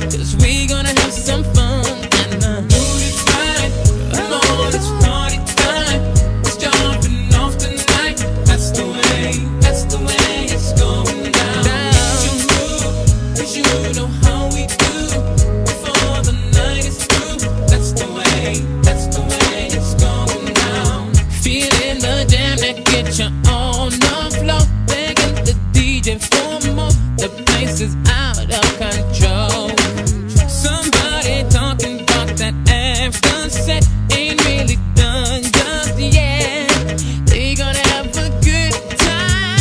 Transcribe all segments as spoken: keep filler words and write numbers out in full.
cause we gonna have some fun. And the mood is right, come on, it's party time. It's jumping off tonight. That's the way, that's the way it's going down. down. You move, cause you know how we do before the night is through. That's the way, that's the way it's going down. Feeling the jam that get you on the floor, begging the D J for more. The place is out of control. Somebody talking about that after set ain't really done just yet. They gonna have a good time.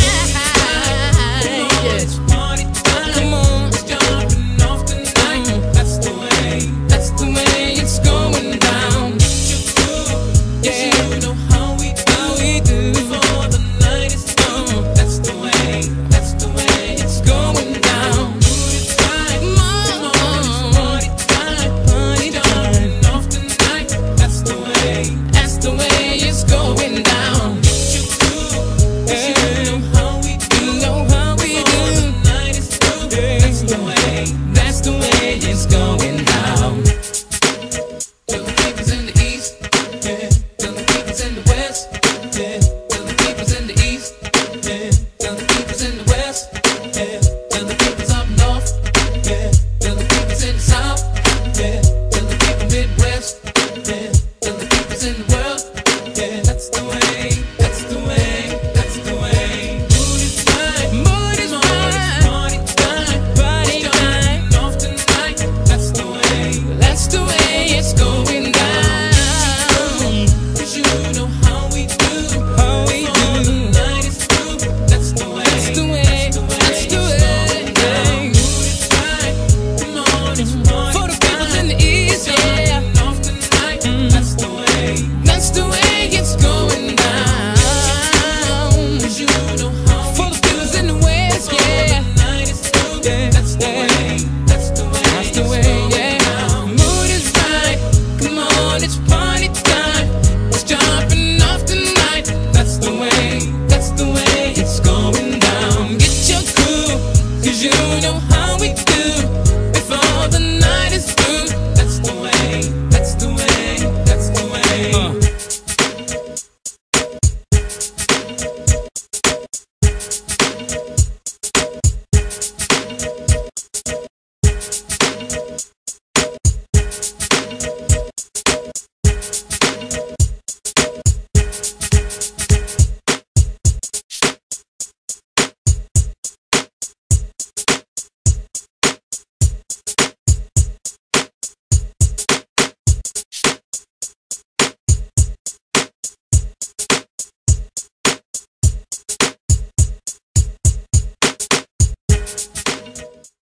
It's party time. Come on, it's jumping off tonight. That's the way, that's the way it's going down. Yeah, you know how we do, how we do before the night is through. That's the way, that's the way it's going down. It's right, come on, it's party time, party time. Off tonight. That's the way, that's the way it's going down. Yeah, you know how we do, know how we do. The night is through. That's the way, that's the way it's going down. To the peoples in the east, yeah. To the peoples in the west, yeah. To the peoples in the east, yeah. To the peoples in the west, yeah. To the peoples up north, yeah. To the peoples in the south, yeah. To the people Midwest, yeah. To the peoples in the world, yeah. That's the way, that's the way, that's the way. Mood is right, mood is right. Party time, party time. Off tonight. That's the way, that's the way it's going down. Cause you know how we do, how we do. The night is through. That's the way, that's the way, that's the way. Mood is right, come on, it's party.